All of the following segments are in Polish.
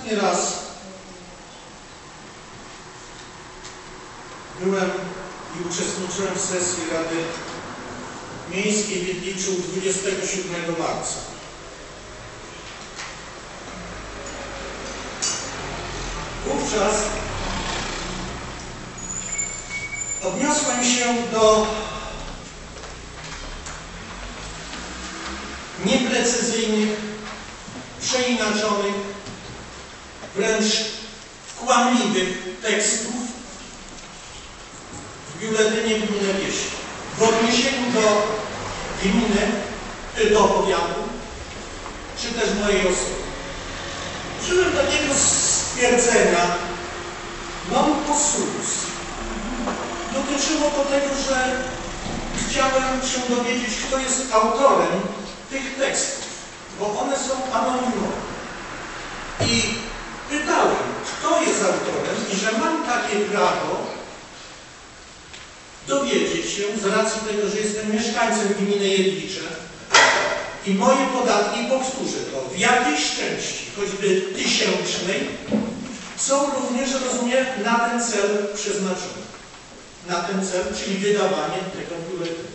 Ostatni raz byłem i uczestniczyłem w sesji Rady Miejskiej w Jedliczu 27 marca. Wówczas odniosłem się do nieprecyzyjnych, przeinaczonych, wręcz kłamliwych tekstów w biuletynie Gminy Wieś. W odniesieniu do gminy, do powiatu, czy też mojej osoby. Użyłem takiego stwierdzenia non possumus. Dotyczyło to tego, że chciałem się dowiedzieć, kto jest autorem tych tekstów, bo one są anonimowe. I pytałem, kto jest autorem i że mam takie prawo dowiedzieć się z racji tego, że jestem mieszkańcem gminy Jedlicze i moje podatki, powtórzę to, w jakiejś części, choćby tysięcznej, są również, rozumiem, na ten cel przeznaczone. Na ten cel, czyli wydawanie tego biuletynu.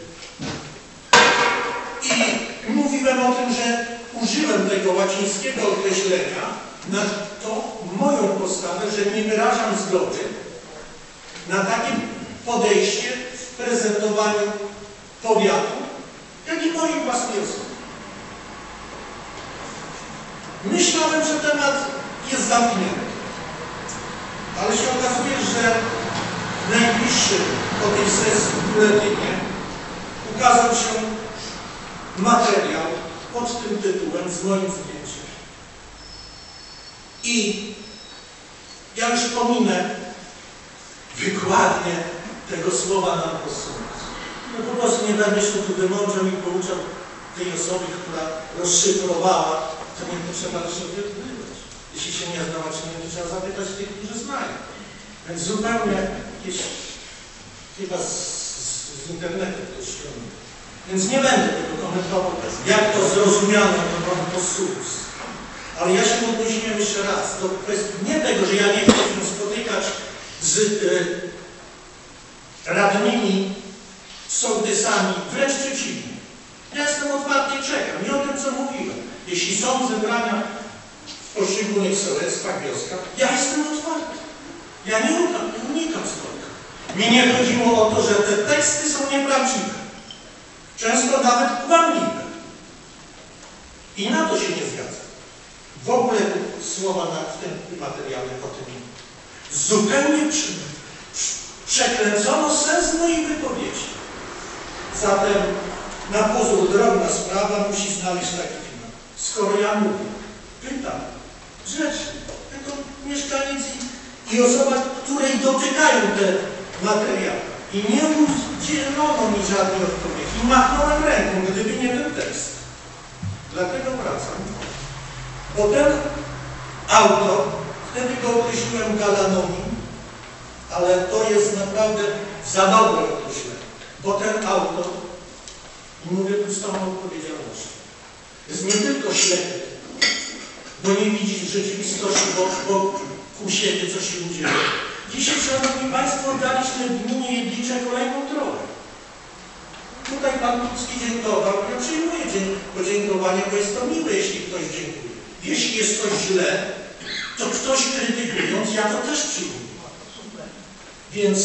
I mówiłem o tym, że użyłem tego łacińskiego określenia na to moją postawę, że nie wyrażam zgody na takie podejście w prezentowaniu powiatu, jak i mojej własnej osoby. Myślałem, że temat jest zamknięty, ale się okazuje, że w najbliższym po tej sesji w biuletynie ukazał się materiał pod tym tytułem z moim zdjęciem. I ja już pominę wykładnię tego słowa non possumus. No po prostu nie będę się tu wymądrzał i pouczał tej osoby, która rozszyfrowała, to nie trzeba rozszyfrowywać. Jeśli się nie zna łacinie, to trzeba zapytać tych, którzy znają. Więc zupełnie jakieś chyba z internetu to ściągnę. Więc nie będę tego komentował, jak to zrozumiano, to non possumus. Ale ja się odnosiłem jeszcze raz do kwestii nie tego, że ja nie chcę się spotykać z radnymi, sołtysami, wręcz przeciwnie. Ja jestem otwarty i czekam. Nie o tym, co mówiłem. Jeśli są zebrania w poszczególnych sołectwach, wioskach, ja jestem otwarty. Ja nie unikam spotkań. Mi nie chodziło o to, że te teksty są nieprawdziwe. Często nawet kłamliwe. I na to się nie zgadzam. W ogóle słowa w tym materiale o tym nie. Zupełnie przekręcono sens mojej wypowiedzi. Zatem na pozór drobna sprawa musi znaleźć taki finał. Skoro ja mówię, pytam, grzecznie, jako mieszkaniec i osoba, której dotykają te materiały. I nie udzielono mi żadnej odpowiedzi. I machnąłem ręką, gdyby nie ten tekst. Dlatego wracam. Bo ten autor, wtedy go określiłem galanonim, ale to jest naprawdę za dobre określenie. Bo ten autor, i mówię tu z tą odpowiedzialnością, jest nie tylko ślepy, bo nie widzi rzeczywistości wokół siebie, co się dzieje. Dzisiaj, Szanowni Państwo, oddaliśmy w gminie Jedlicze kolejną drogę. Tutaj Pan Kucki dziękował. Ja przyjmuję podziękowania, bo jest to miłe, jeśli ktoś dziękuje. Jeśli jest coś źle, to ktoś krytykując, ja to też przyjmuję. Więc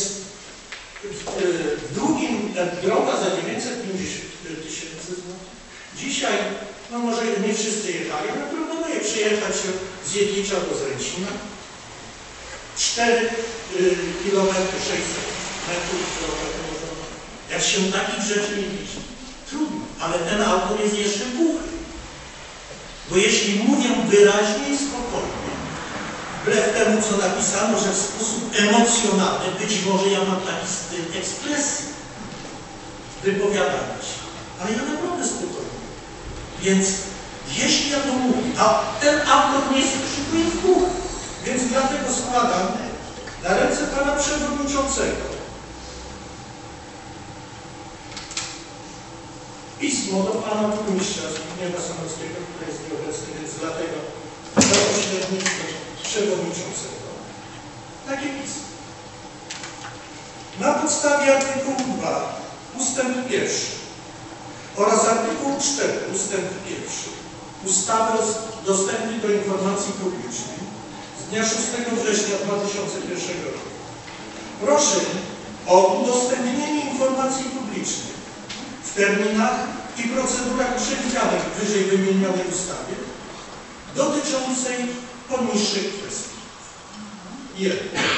w drugim droga za 950 000 złotych. Dzisiaj, no może nie wszyscy jechali, ale proponuję przyjechać się z Jedlicza do Zręcina. 4 km 600 metrów. Jak się takich rzeczy nie widzi, trudno, ale ten autor jest jeszcze głuchy. Bo jeśli mówię wyraźnie i spokojnie, wbrew temu, co napisano, że w sposób emocjonalny, być może ja mam taki styl ekspresji wypowiadania się, ale ja naprawdę spokojnie. Więc jeśli ja to mówię, a ten autor nie skrzykuje w głuchy, więc dlatego składam na ręce Pana Przewodniczącego pismo do Pana Burmistrza Zbigniewa Sanockiego, który jest nieobecny, więc dlatego za pośrednictwem przewodniczącego. Takie pismo. Na podstawie artykułu 2 ustęp 1 oraz artykułu 4 ustęp 1 ustawy o dostępie do informacji publicznej z dnia 6 września 2001 roku proszę o udostępnienie informacji publicznej w terminach i procedurach przewidzianych w wyżej wymienionej ustawie dotyczącej poniższych kwestii. 1.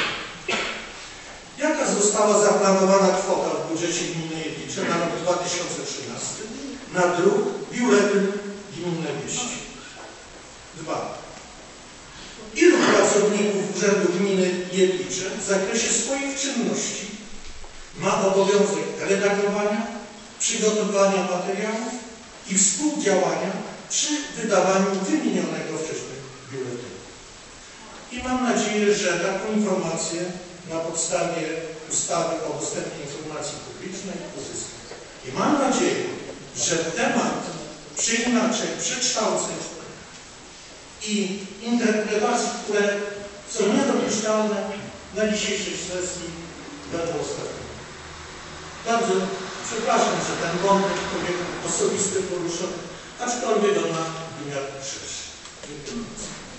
Jaka została zaplanowana kwota w budżecie gminy Jedlicze na rok 2013 na druk Biuletyn Gminne Wieści? 2. Ilu pracowników Urzędu Gminy Jedlicze w zakresie swoich czynności ma obowiązek redagowania, przygotowania materiałów i współdziałania przy wydawaniu wymienionego wcześniej biuletynu? I mam nadzieję, że taką informację na podstawie ustawy o dostępie informacji publicznej uzyskam. I mam nadzieję, że temat przeinaczeń, przekształceń i interpretacji, które są niedopuszczalne na dzisiejszej sesji, będą ostatnie. Bardzo przepraszam, że ten wątek osobisty poruszony, aczkolwiek ona wymiar szerszy. Dziękuję bardzo.